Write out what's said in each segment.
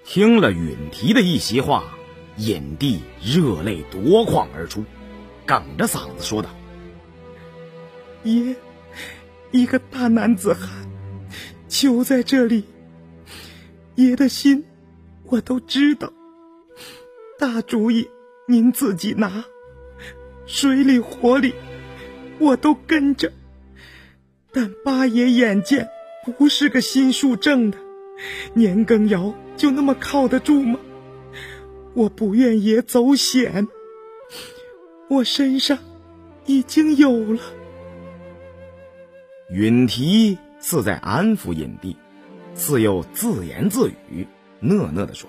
听了允提的一席话，尹帝热泪夺眶而出，哽着嗓子说道： 爷，一个大男子汉就在这里，爷的心我都知道，大主意您自己拿，水里火里我都跟着，但八爷眼见不是个心术正的，年羹尧就那么靠得住吗？我不愿爷走险，我身上已经有了。 允提似在安抚尹帝，似又自言自语，讷讷地说：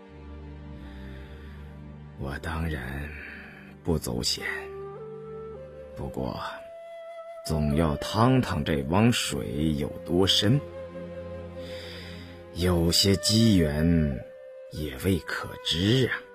我当然不走险，不过总要趟趟这汪水有多深，有些机缘也未可知啊。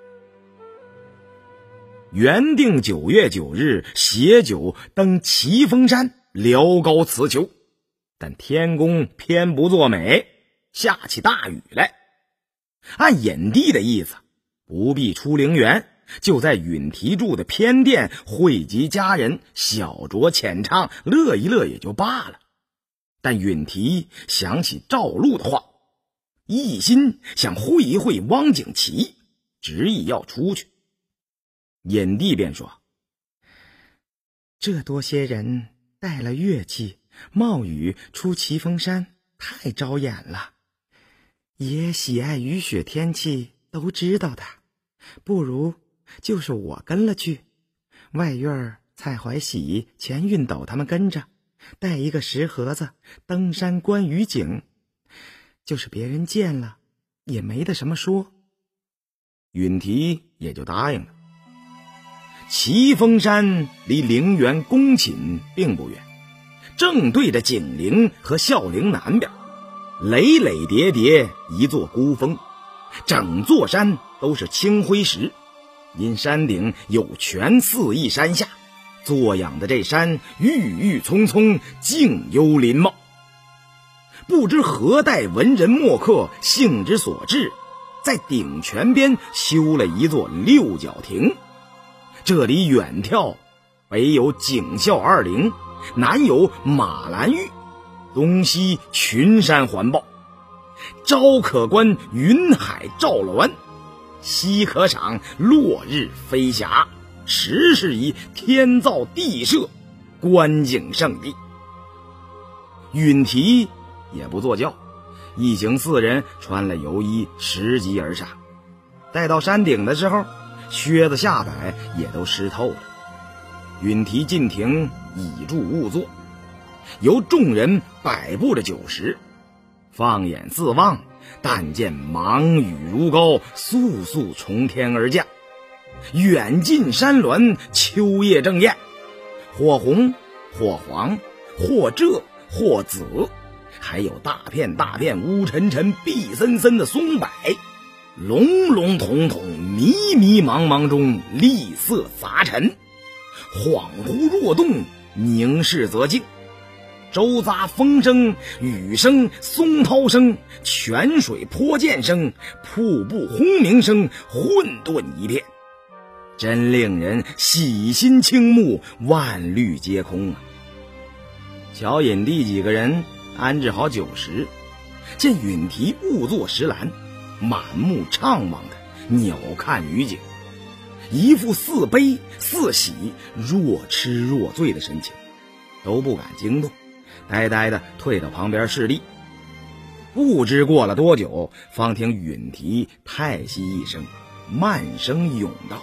原定9月9日携酒登奇峰山聊高辞求，但天公偏不作美，下起大雨来。按尹帝的意思，不必出陵园，就在允提住的偏殿汇集家人，小酌浅唱，乐一乐也就罢了。但允提想起赵禄的话，一心想会一会汪景祺，执意要出去。尹帝便说： 这多些人带了乐器，冒雨出奇峰山，太招眼了。爷喜爱雨雪天气，都知道的，不如就是我跟了去，外院蔡怀喜、钱运斗他们跟着，带一个石盒子登山观雨景，就是别人见了也没得什么说。 允提也就答应了。奇峰山离陵园宫寝并不远，正对着景陵和孝陵南边，累累叠叠一座孤峰，整座山都是青灰石，因山顶有泉四溢山下，作养的这山郁郁葱葱，静幽林茂。不知何代文人墨客兴之所至，在顶泉边修了一座六角亭。这里远眺，北有景孝二陵，南有马兰峪，东西群山环抱，朝可观云海照峦，夕可赏落日飞霞，实是一天造地设，观景胜地。允提也不坐轿，一行4人穿了油衣，拾级而上。待到山顶的时候，靴子下摆也都湿透了。允提进庭，倚柱误坐，由众人摆布着酒食，放眼四望，但见芒雨如膏，簌簌从天而降。远近山峦，秋叶正艳，或红或黄或赭或紫，还有大片大片乌沉沉碧森森的松柏，笼笼统统迷迷茫茫中丽色杂陈，恍惚若动，凝视则静。周匝风声雨声松涛声，泉水泼溅声，瀑布轰鸣声，混沌一片，真令人喜心倾慕，万虑皆空啊。乔尹帝几个人安置好酒食，见允提误坐石栏，满目怅望的鸟看雨景，一副似悲似喜若痴若醉的神情，都不敢惊动，呆呆的退到旁边侍立。不知过了多久，方听允提叹息一声，慢声咏道：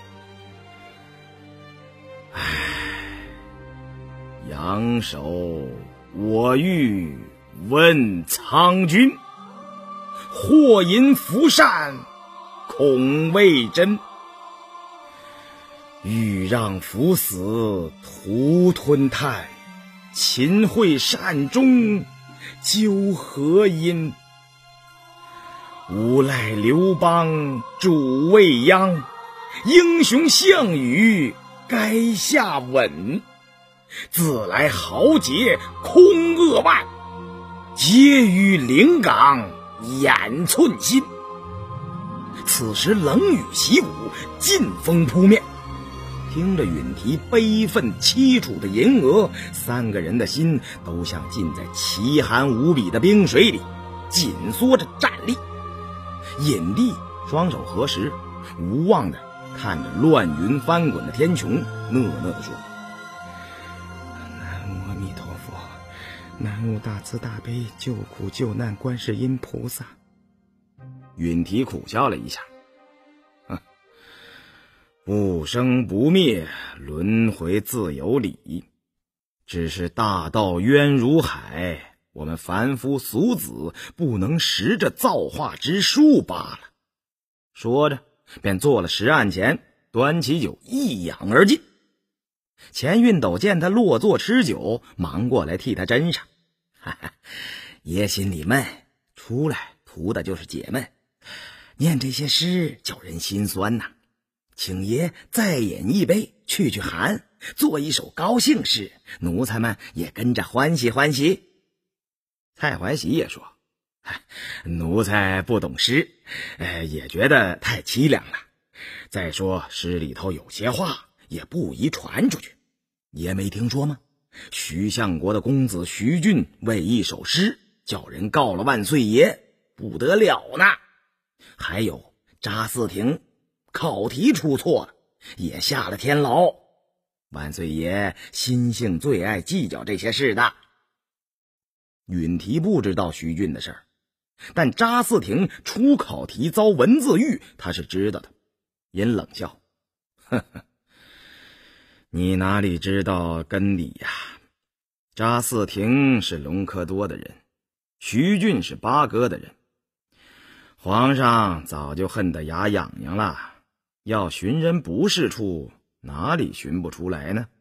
唉，仰首我欲问苍君，或因福善恐未真，欲让夫死徒吞炭，秦桧善终究何因？无赖刘邦主未央，英雄项羽垓下稳，自来豪杰空扼腕，皆于临港眼寸心。 此时冷雨袭鼓，劲风扑面。听着允提悲愤凄楚的吟额，三个人的心都像浸在奇寒无比的冰水里，紧缩着站立。隐帝双手合十，无望地看着乱云翻滚的天穹，讷讷地说： 南无阿弥陀佛，南无大慈大悲救苦救难观世音菩萨。 允提苦笑了一下，不生不灭，轮回自有理。只是大道渊如海，我们凡夫俗子不能识这造化之术罢了。说着便坐了石案前，端起酒一仰而尽。钱运斗见他落座吃酒，忙过来替他斟上。爷心里闷，出来图的就是解闷，念这些诗叫人心酸呐。请爷再饮一杯去寒，做一首高兴诗，奴才们也跟着欢喜欢喜。蔡怀喜也说：奴才不懂诗，也觉得太凄凉了。再说诗里头有些话也不宜传出去。爷没听说吗？徐相国的公子徐俊为一首诗叫人告了万岁爷，不得了呢。还有查嗣庭考题出错了，也下了天牢。万岁爷心性最爱计较这些事的。允提不知道徐俊的事儿，但查嗣庭出考题遭文字狱，他是知道的，因冷笑：你哪里知道根底呀？查嗣庭是隆科多的人，徐俊是八哥的人，皇上早就恨得牙痒痒了，要寻人不是处，哪里寻不出来呢？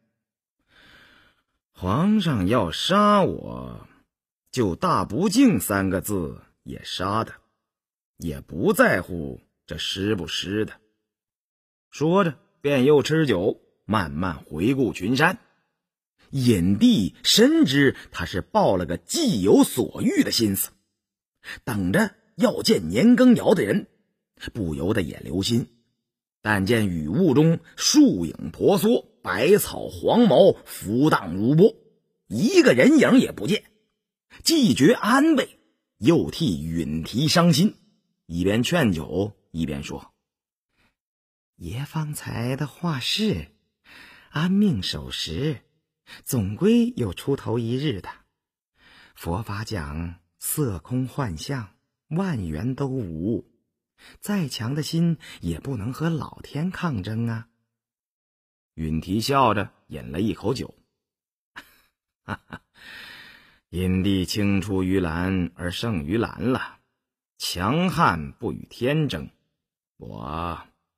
皇上要杀我，就大不敬三个字也杀的，也不在乎这湿不湿的。说着便又吃酒，慢慢回顾群山。隐帝深知他是抱了个既有所欲的心思，等着要见年羹尧的人，不由得也留心。但见雨雾中树影婆娑，百草黄毛浮荡如波，一个人影也不见，既觉安慰，又替允提伤心，一边劝酒一边说： 爷方才的话是安命守时，总归有出头一日的。佛法讲色空幻象，万缘都无，再强的心也不能和老天抗争啊。 允提笑着饮了一口酒，因地青出于蓝而胜于蓝了，强悍不与天争。我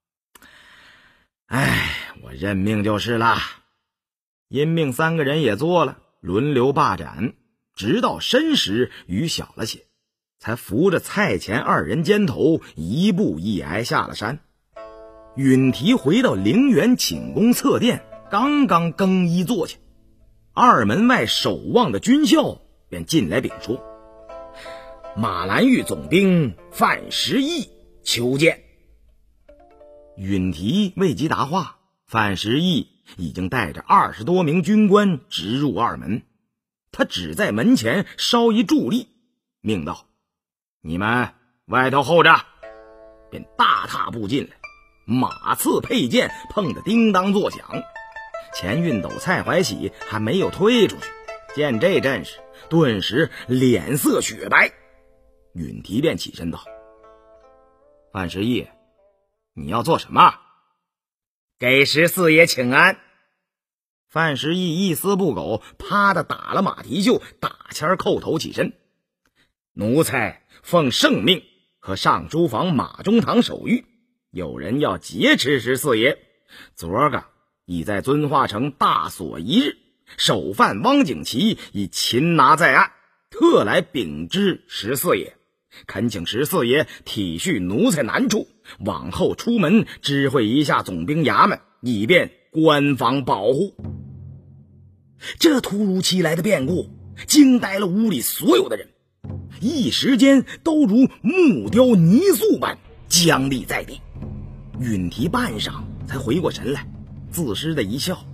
认命就是了。因命三个人也做了，轮流霸斩，直到申时雨小了些，才扶着蔡钱二人肩头一步一挨下了山。允提回到陵园寝宫侧殿，刚刚更衣坐下，二门外守望的军校便进来禀说：马兰峪总兵范时义求见。允提未及答话，范时义已经带着20多名军官直入二门。他只在门前稍一伫立，命道：你们外头候着。便大踏步进来，马刺佩剑碰得叮当作响。钱运斗、蔡怀喜还没有推出去，见这阵势，顿时脸色雪白。允提便起身道：范时义，你要做什么？给十四爷请安。范时义一丝不苟，啪的打了马蹄袖，打签叩头起身。奴才奉圣命和上书房马中堂守谕，有人要劫持十四爷，昨个已在遵化城大锁一日，首犯汪景祺已擒拿在案，特来禀知十四爷，恳请十四爷体恤奴才难处，往后出门知会一下总兵衙门，以便官方保护。这突如其来的变故惊呆了屋里所有的人，一时间都如木雕泥塑般僵立在地。允提半晌才回过神来，自失的一笑：“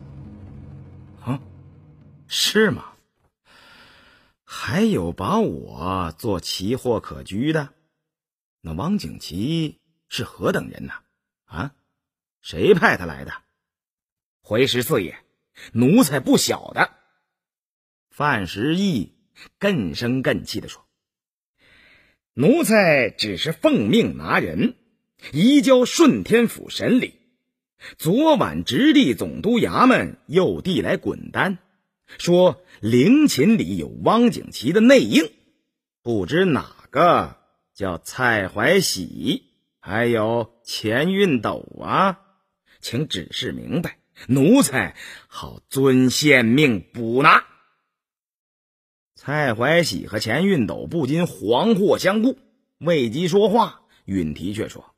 是吗？还有把我做奇货可居的？那汪景祺是何等人呐？谁派他来的？”回十四爷，奴才不晓得。范时义更声更气地说：“奴才只是奉命拿人，移交顺天府审理。昨晚直隶总督衙门又递来滚单，说陵寝里有汪景祺的内应，不知哪个叫蔡怀喜，还有钱运斗啊，请指示明白，奴才好遵县命捕拿。”蔡怀喜和钱运斗不禁惶惑相顾，未及说话，允提却说：“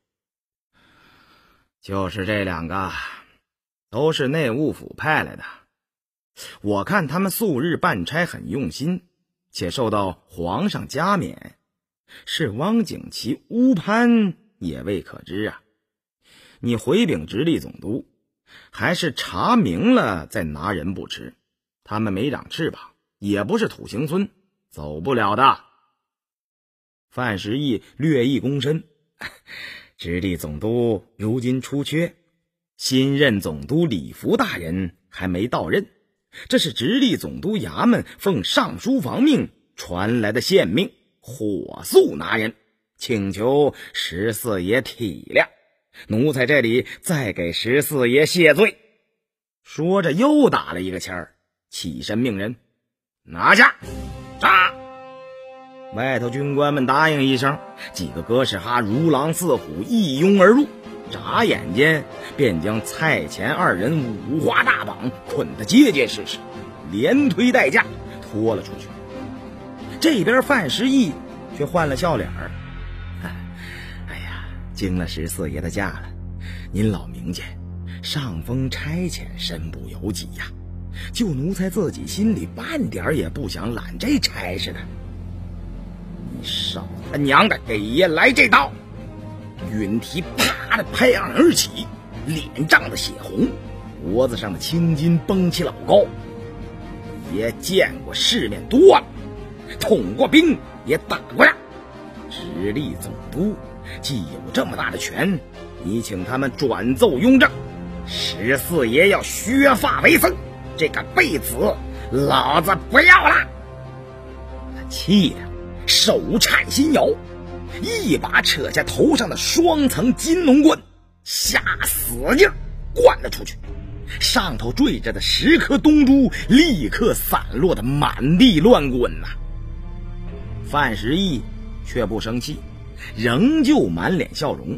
就是这两个，都是内务府派来的。我看他们素日办差很用心，且受到皇上加冕，是汪景祺乌攀也未可知啊。你回禀直隶总督，还是查明了再拿人不迟。他们没长翅膀，也不是土行孙，走不了的。”范时义略一躬身：“直隶总督如今出缺，新任总督李福大人还没到任，这是直隶总督衙门奉上书房命传来的县命，火速拿人，请求十四爷体谅。奴才这里再给十四爷谢罪。”说着又打了一个签儿，起身命人拿下杀。外头军官们答应一声，几个哥士哈如狼似虎一拥而入，眨眼间便将蔡钱二人五花大绑，捆得结结实实，连推带架拖了出去。这边范时义却换了笑脸儿：“哎呀，惊了十四爷的驾了。您老明鉴，上峰差遣身不由己呀，就奴才自己心里半点也不想揽这差事的。你少他娘的给爷来这刀！”允提啪的拍案而起，脸涨得血红，脖子上的青筋绷起老高。爷见过世面多了，捅过兵也打过仗，直隶总督既有这么大的权，你请他们转奏雍正，十四爷要削发为僧，这个贝子老子不要了！他气得手颤心摇，一把扯下头上的双层金龙冠，下死劲灌了出去，上头坠着的10颗东珠立刻散落的满地乱滚呐。范时义却不生气，仍旧满脸笑容：“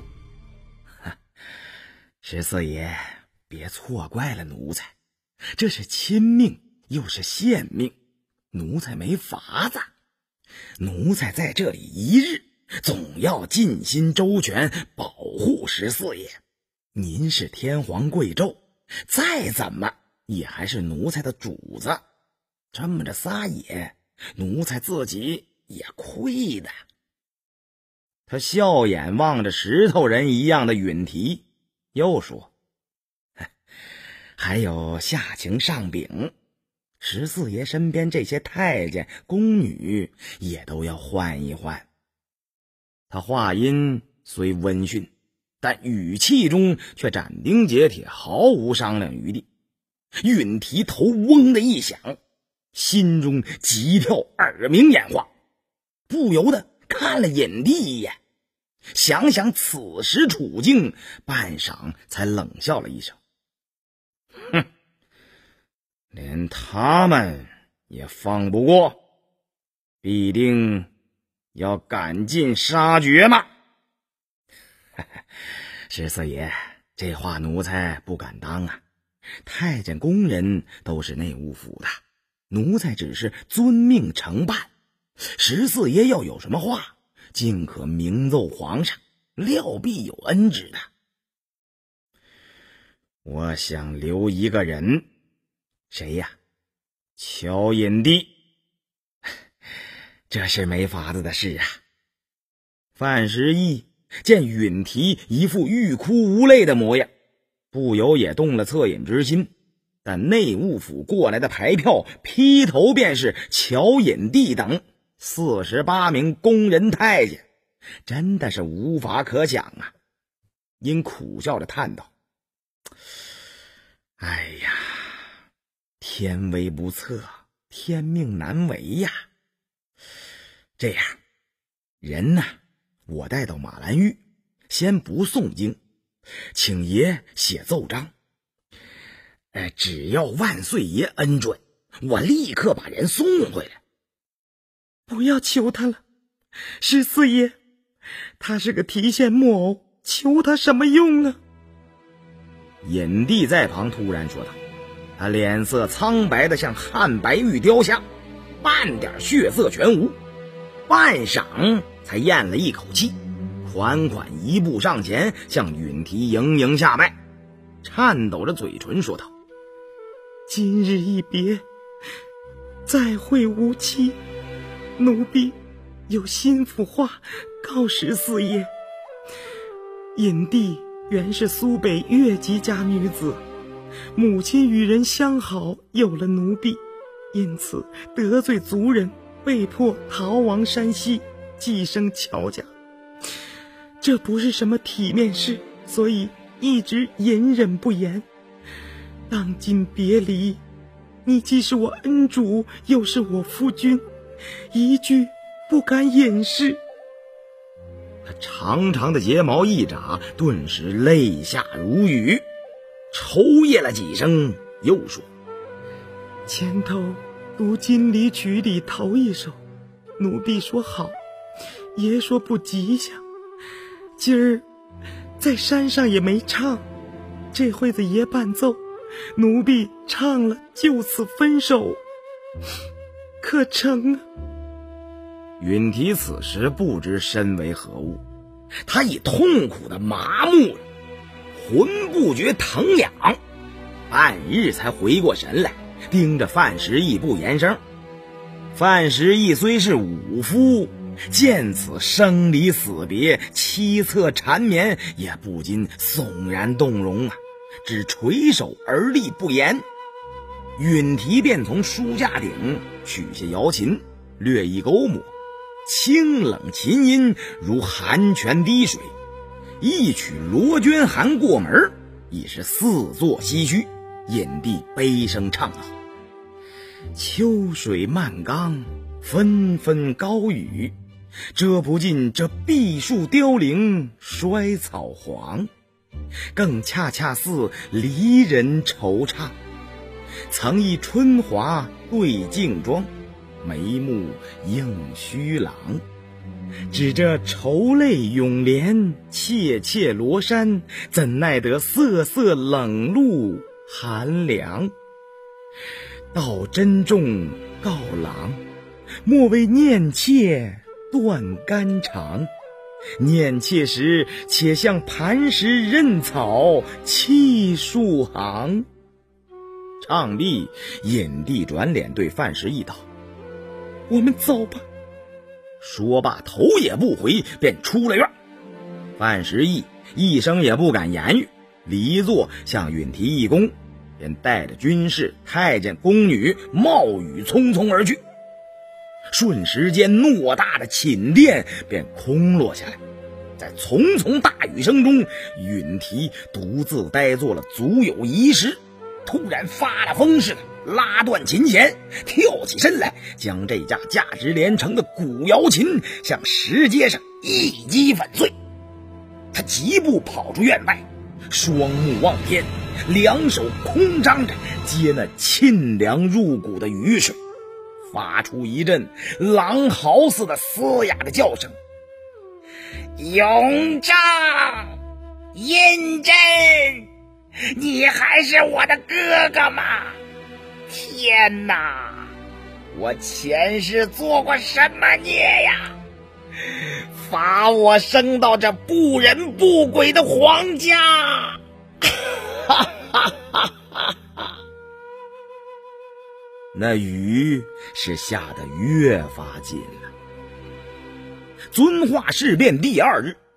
十四爷别错怪了奴才，这是亲命又是县命，奴才没法子。奴才在这里一日，总要尽心周全保护十四爷。您是天皇贵胄，再怎么也还是奴才的主子，这么着撒野，奴才自己也亏的。”他笑眼望着石头人一样的允提，又说：“还有下情上禀，十四爷身边这些太监宫女也都要换一换。”他话音虽温驯，但语气中却斩钉截铁，毫无商量余地。允提头嗡的一响，心中急跳，耳鸣眼花，不由得看了尹帝一眼，想想此时处境，半晌才冷笑了一声：“连他们也放不过，必定要赶尽杀绝吗？”十四爷，这话奴才不敢当啊。太监宫人都是内务府的，奴才只是遵命承办。十四爷要有什么话，尽可明奏皇上，料必有恩旨的。我想留一个人。谁呀？乔尹帝。这是没法子的事啊。范时义见允提一副欲哭无泪的模样，不由也动了恻隐之心。但内务府过来的牌票劈头便是乔引娣等48名宫人太监，真的是无法可想啊。因苦笑着叹道：哎呀，天威不测，天命难违呀。这样，人呢，我带到马兰峪，先不诵经，请爷写奏章。只要万岁爷恩准，我立刻把人送回来。 不要求他了，十四爷，他是个提线木偶，求他什么用啊？ 引娣在旁突然说道，他脸色苍白的像汉白玉雕像，半点血色全无，半晌才咽了一口气，款款一步上前，向允提迎迎下拜，颤抖着嘴唇说道： 今日一别，再会无期，奴婢有心腹话告十四爷。引娣原是苏北越级家女子，母亲与人相好，有了奴婢，因此得罪族人，被迫逃亡山西，寄生乔家。这不是什么体面事，所以一直隐忍不言。当今别离，你既是我恩主，又是我夫君，一句不敢掩饰。 他长长的睫毛一眨，顿时泪下如雨，抽噎了几声，又说： 前头读金离曲里头一首，奴婢说好，爷说不吉祥，今儿在山上也没唱，这会子爷伴奏，奴婢唱了，就此分手，可成啊？ 允提此时不知身为何物，他已痛苦的麻木了，魂不觉疼痒，半日才回过神来，盯着范时义不言声。范时义虽是武夫，见此生离死别，凄恻缠绵，也不禁悚然动容啊，只垂手而立不言。允提便从书架顶取下瑶琴，略一勾抹，清冷琴音如寒泉滴水，一曲罗鹃寒过门，已是四座唏嘘。引娣悲声唱道：秋水漫冈，纷纷高雨，遮不尽这碧树凋零，衰草黄，更恰恰似离人惆怅。曾忆春华对镜妆，眉目映虚郎。只这愁泪涌帘，切切罗衫，怎奈得瑟瑟冷露寒凉。道珍重告郎，莫为念妾断肝肠。念妾时，且向磐石认草，泣数行。唱毕，引娣转脸对范时义道：我们走吧。说罢头也不回，便出了院。范时义一声也不敢言语，离座向允提一躬，便带着军士、太监、宫女冒雨匆匆而去。瞬时间，偌大的寝殿便空落下来。在丛丛大雨声中，允提独自呆坐了足有1时，突然发了疯似的拉断琴弦，跳起身来，将这架价值连城的古瑶琴向石阶上一击粉碎。他疾步跑出院外，双目望天，两手空张着接那沁凉入骨的雨水，发出一阵狼嚎似的嘶哑的叫声：永璋，胤禛，你还是我的哥哥吗？天哪，我前世做过什么孽呀？罚我生到这不人不鬼的皇家！哈哈哈哈哈！那雨是下得越发紧了。遵化事变第2日，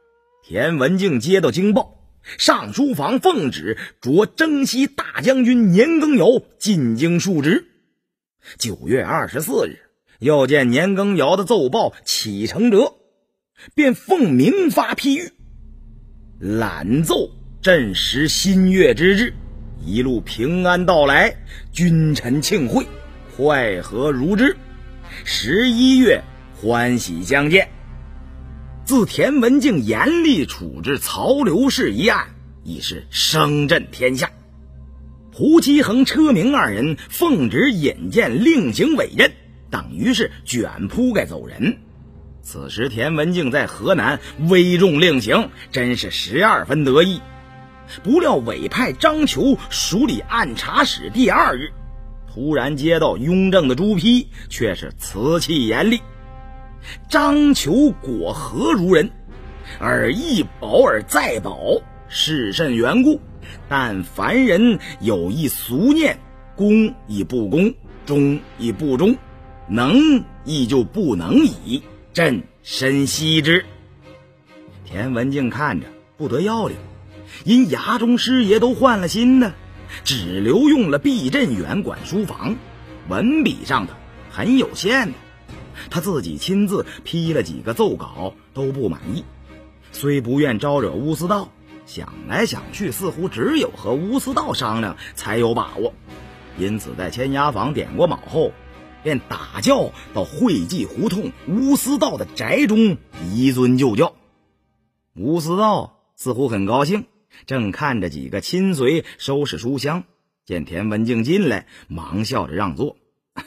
田文镜接到京报，上书房奉旨着征西大将军年羹尧进京述职。9月24日，又见年羹尧的奏报启承折，便奉明发批谕，览奏朕实新月之至，一路平安到来，君臣庆会，快和如之。11月欢喜相见。自田文镜严厉处置曹刘氏一案，已是声震天下。胡其衡、车明二人奉旨引荐另行委任，等于是卷铺盖走人。此时田文镜在河南危重令行，真是12分得意。不料委派张求署理按察使第2日，突然接到雍正的朱批，却是辞气严厉。张求果何如人？尔亦保而再保，是甚缘故？但凡人有一俗念，公亦不公，忠亦不忠，能亦就不能矣，朕深悉之。田文镜看着不得要领，因衙中师爷都换了新的，只留用了毕镇远管书房，文笔上的很有限的。他自己亲自批了几个奏稿，都不满意。虽不愿招惹乌思道，想来想去，似乎只有和乌思道商量才有把握。因此在签押房点过卯后，便打轿到会稽胡同乌思道的宅中移尊就轿。乌思道似乎很高兴，正看着几个亲随收拾书箱，见田文镜进来，忙笑着让座。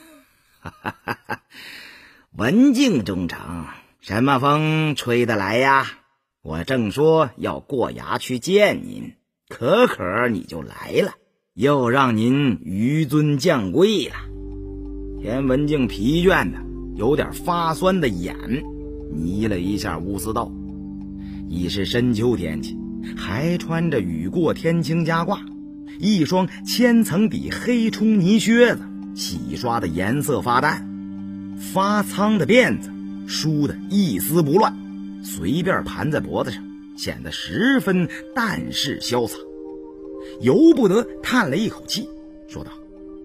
文镜中丞，什么风吹得来呀？我正说要过衙去见您，可你就来了，又让您纡尊降贵了。田文镜疲倦的有点发酸的眼睨了一下乌思道。已是深秋天气，还穿着雨过天晴加褂，一双千层底黑冲泥靴子，洗刷的颜色发淡，发苍的辫子梳得一丝不乱，随便盘在脖子上，显得十分淡适潇洒。由不得叹了一口气，说道：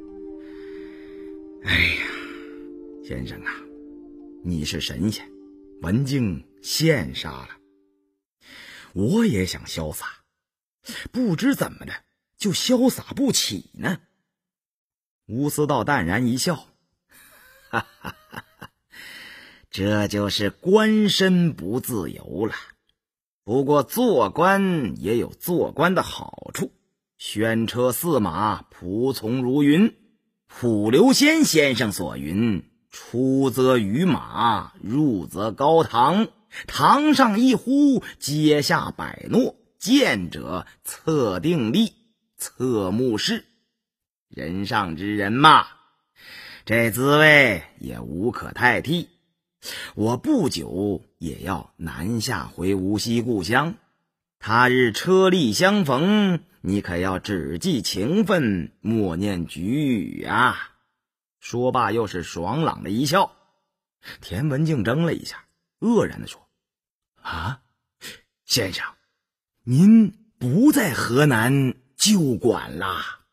哎呀，先生啊，你是神仙，文镜羡煞了。我也想潇洒，不知怎么的就潇洒不起呢。乌思道淡然一笑，哈哈哈哈，这就是官身不自由了。不过做官也有做官的好处，轩车驷马，仆从如云。普留仙先生所云，出则于马，入则高堂，堂上一呼，阶下百诺，见者测定力，测目视。人上之人嘛，这滋味也无可代替。我不久也要南下回无锡故乡，他日车力相逢，你可要只记情分，莫念局语啊。说罢又是爽朗的一笑。田文镜怔了一下，愕然地说：啊，先生，您不在河南旧馆啦？